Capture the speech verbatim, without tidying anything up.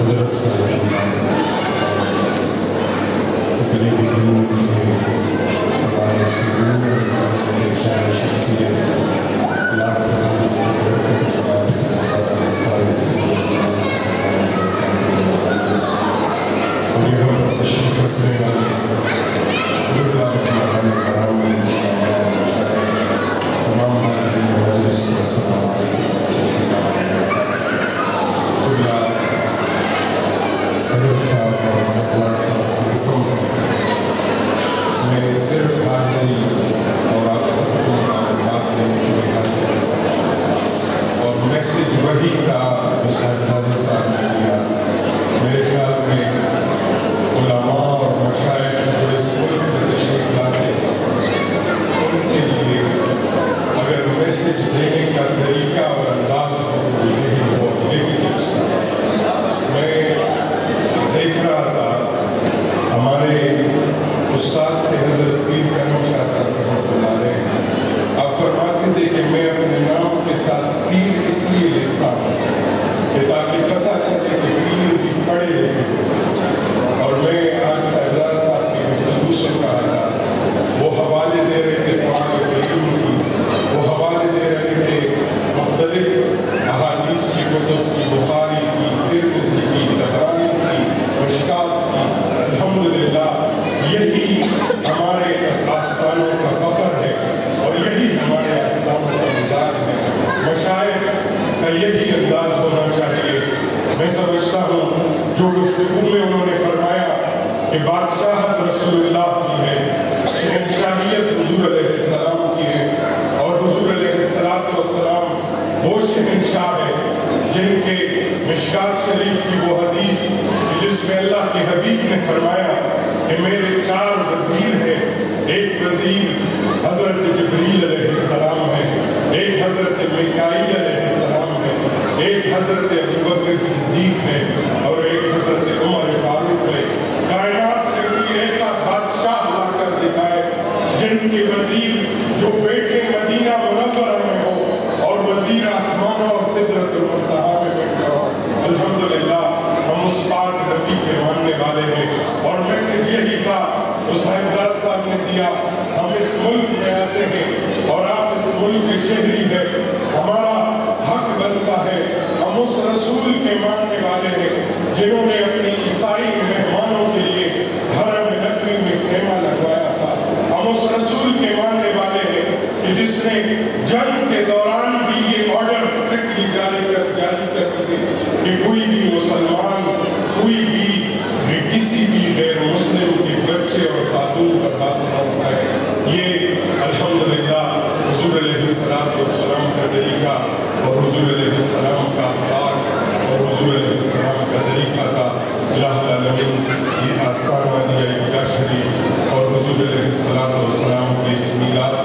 حضرت صاحب قریبی دور کے ہمارے سنگون اور چار شخصیت لاکھ برکت جواب سے مخاطب صاحب سے اور یہ ہم پر تشریف رکھنے والے بردہ مہمان کرام تمام حاضرین مجلس کا السلام علیکم حضرت صاحب اور اللہ صاحب کو حکم میں صرف حاضری اور آپ سب کو معلومات دینے کے لیے حاضر ہوں اور میسیج وہی تھا جو صاحب خالد صاحب نے دیا. میرے خیال میں علماء اور مشائخ جو اس ملک میں تشریف لاتے ان کے لیے اگر میسیج دینے کا طریقہ اور انداز ہو تو یہی ہو یہی چیز میں دیکھ رہا تھا. ہمارے استاد تھے حضرت پیر کرم شاہ صاحب رحمۃ اللہ علیہ. آپ فرماتے تھے کہ میں اپنے نام کے ساتھ پیر اس لیے لکھتا ہوں کہ تاکہ پتہ چلے کہ پیر بھی پڑھے لکھے. اور میں آج صاحبزادہ صاحب کی گفتگو سن رہا تھا. وہ حوالے دے رہے تھے قرآن کریم کی, وہ حوالے دے رہے تھے مختلف احادیث کی کتب کی, بخاری کی, ترمذی کی, طبرانی کی, مشکات کی. الحمدللہ یہی ہمارے آستانوں کا فخر ہے اور یہی ہمارے آستانوں کا مزاج ہے. مشائخ کا یہی انداز ہونا چاہیے. میں سمجھتا ہوں جو گفتگو میں انہوں نے فرمایا کہ بادشاہت رسول اللہ کی ہے, شہنشاہیت حضور علیہ السلام کی ہے, اور حضور علیہ السلام وہ شہنشاہ ہے جن کے مشکات شریف کی وہ حدیث جس میں اللہ کے حبیب نے فرمایا کہ میرے چار وزیر ہیں. ایک وزیر حضرت جبریل علیہ السلام ہے, ایک حضرت میکائیل علیہ السلام ہے, ایک حضرت ابوبکر صدیق ہے, اور ایک حضرت عمر فاروق ہے. کائنات میں کوئی ایسا بادشاہ لا کر دکھائے جن کے وزیر جو بیٹھے مدینہ منورہ میں ہو اور وزیر آسمان اور سدرۃ المنتہا میں بیٹھے ہو. الحمدللہ ہم اس پاک نبی کے ماننے والے ہیں اور میسیج یہی تھا جو صاحبزادہ صاحب نے دیا. ہم اس ملک میں آتے ہیں اور آپ اس ملک کے شہری ہیں. ہمارا حق بنتا ہے, ہم اس رسول کے ماننے والے ہیں جنہوں نے اپنے عیسائی مہمانوں کے لیے حرم نبوی میں خیمہ لگوایا تھا. ہم اس رسول کے ماننے والے ہیں کہ جس نے جنگ کے دوران بھی یہ آرڈر سٹرکٹلی جاری کر جاری کر دیے کہ کوئی بھی مسلمان, کوئی بھی کسی بھی غیر مسلم کے بچے اور خاتون پر ہاتھ نہ اٹھائے. یہ الحمدللہ حضور علیہ السلام کا طریقہ اور حضور علیہ السلام کا اخلاق اور حضور علیہ السلام کا طریقہ تھا. الہ العالمین یہ آستانہ علیہ عیدگاہ شریف اور حضور علیہ السلام کے اس میلاد